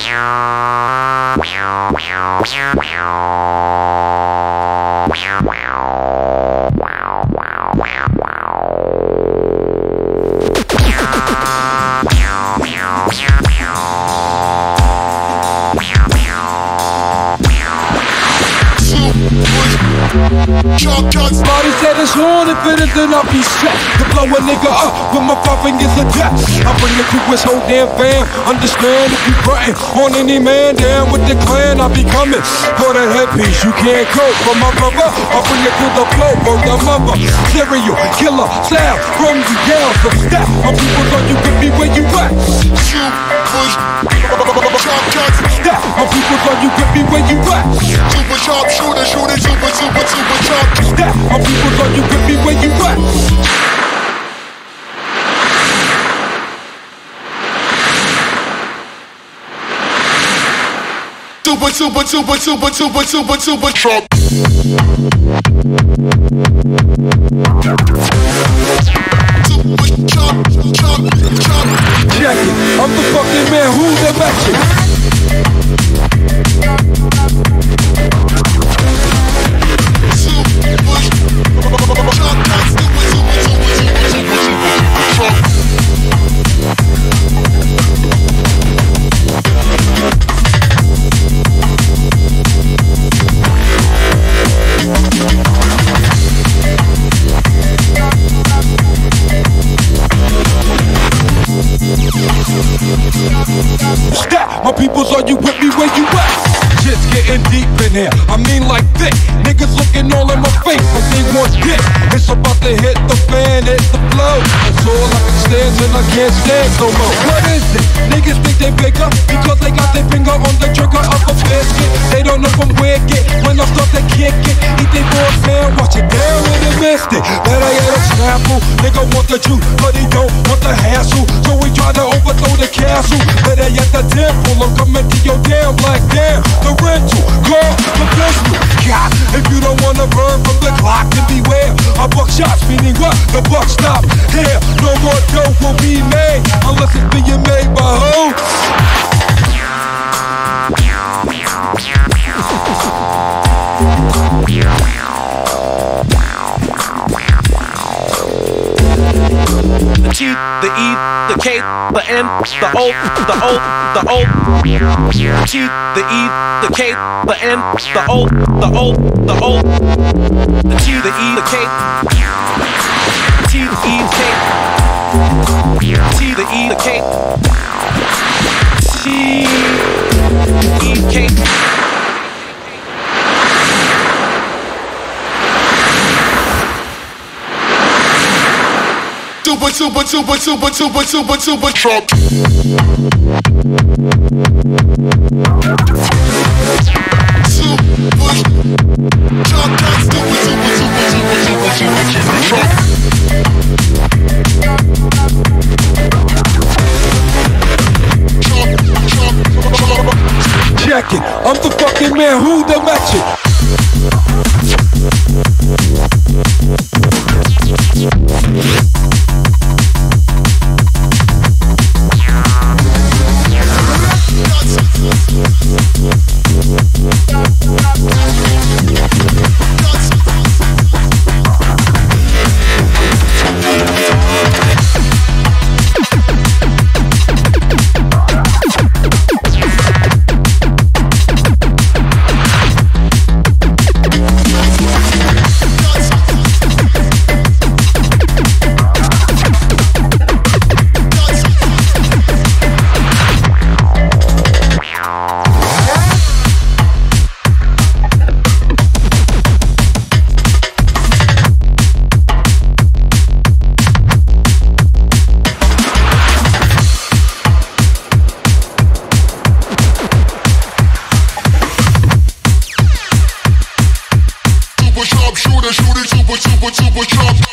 Body said it's on, if it isn't, I'll be set to blow a nigga up with my 5 fingers of death. I bring it to his whole damn fam. Understand if you frontin' on any man down with the clan, I'll be coming for the headpiece. You can't cope for my brother. I'll bring it to the flow for your mother. Serial killer sound from the yell. So step my people on you with me where you at. Step my people on you with me where you at. Super sharp shooter, super sharp. Step my people on you with me where you at. Super sharp. Check it, I'm the fucking man, who's the matching? My peoples, are you with me where you at? Shit's getting deep in here, I mean like thick. Niggas looking all in my face like they want dick. It's about to hit the fan, hit the flow. That's all I can stand and I can't stand no more. What is it? Niggas think they bigger because they got their finger on the trigger of a biscuit. They don't know from where it get when I start to kick it. Eat they boys down, watch it down when they missed it. Better get a snapple. Nigga want the truth, but he don't want the hassle. So we try to overthrow the castle. Better yet the temple, I'm coming to your damn black damn. The rental, call the pistol. God, if you don't wanna burn from the clock, then beware. A buckshots, meaning what? The buck stop here. No more dope will be made unless it's being made by who? The G, the E, the K, the N, the O, the O, the O. The G, the E, the K, the N, the O, the O, the O. The G, the E, the K. T, the E, the K. T, the E, the K. T, E, K. Super sharp. Check it, I'm the fucking man, who the match it? Super sharp shooter, super sharp.